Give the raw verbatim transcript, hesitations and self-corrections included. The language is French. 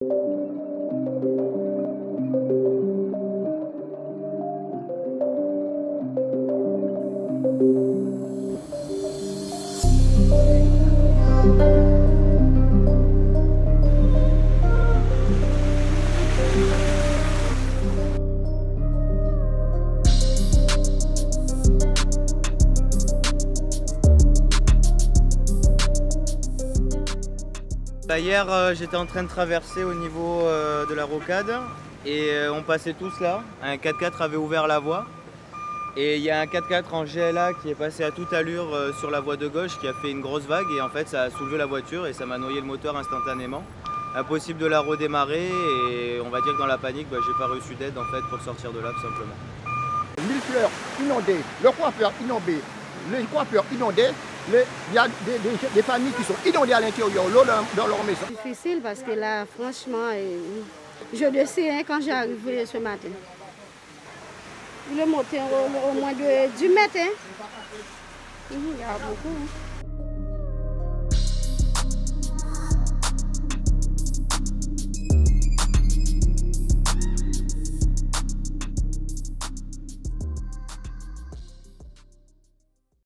Hier, euh, j'étais en train de traverser au niveau euh, de la rocade et euh, on passait tous là. Un quatre-quatre avait ouvert la voie et il y a un quatre-quatre en G L A qui est passé à toute allure euh, sur la voie de gauche qui a fait une grosse vague et en fait ça a soulevé la voiture et ça m'a noyé le moteur instantanément. Impossible de la redémarrer et on va dire que dans la panique, bah, j'ai pas reçu d'aide en fait pour sortir de là tout simplement. Mille fleurs inondées, le coiffeur inondé, les coiffeurs inondés. Il y a des, des, des familles qui sont inondées à l'intérieur, l'eau dans, dans leur maison. C'est difficile parce que là, franchement, je le sais hein, quand j'ai arrivé ce matin. Le moteur au, au moins de, du matin, il y a beaucoup. Hein.